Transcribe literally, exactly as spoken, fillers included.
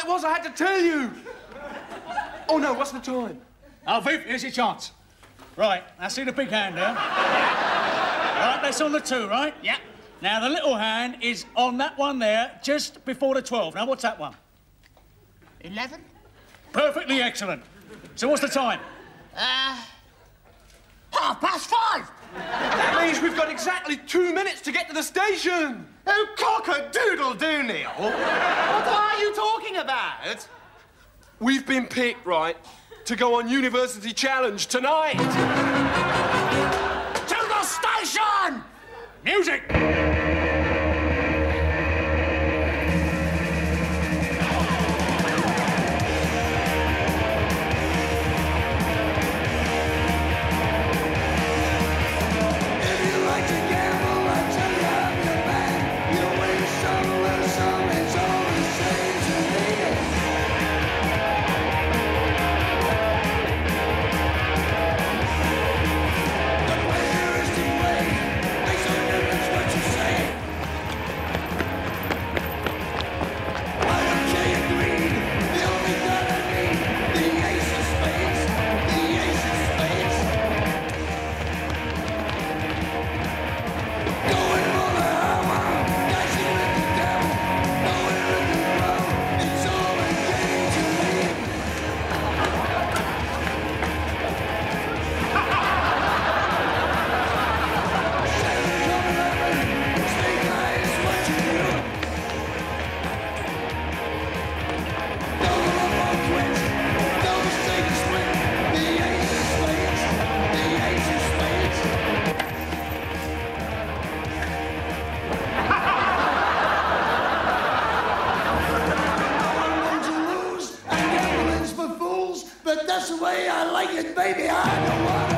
it was. I had to tell you. Oh, no, what's the time? Oh, Viv, here's your chance. Right, I see the big hand there. Right, that's on the two, right? Yeah. Now, the little hand is on that one there, just before the twelve. Now, what's that one? Eleven? Perfectly excellent. So what's the time? Uh... Half past five! That means we've got exactly two minutes to get to the station. Oh, cock-a-doodle-doo, Neil. What are you talking about? We've been picked, right, to go on University Challenge tonight. To the station! Music! But that's the way I like it, baby. I don't want